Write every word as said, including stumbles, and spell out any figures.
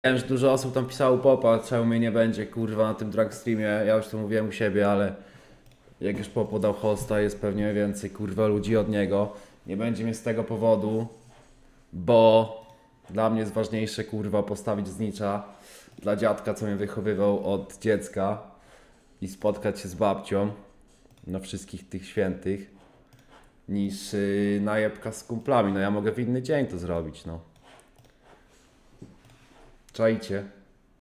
Wiem, że dużo osób tam pisało popa, czemu mnie nie będzie, kurwa, na tym drag streamie. Ja już to mówiłem u siebie, ale jak już Popo dał hosta, jest pewnie więcej, kurwa, ludzi od niego. Nie będzie mnie z tego powodu, bo dla mnie jest ważniejsze, kurwa, postawić znicza dla dziadka, co mnie wychowywał od dziecka i spotkać się z babcią na wszystkich tych świętych, niż yy, najebka z kumplami. No ja mogę w inny dzień to zrobić, no. Czajcie.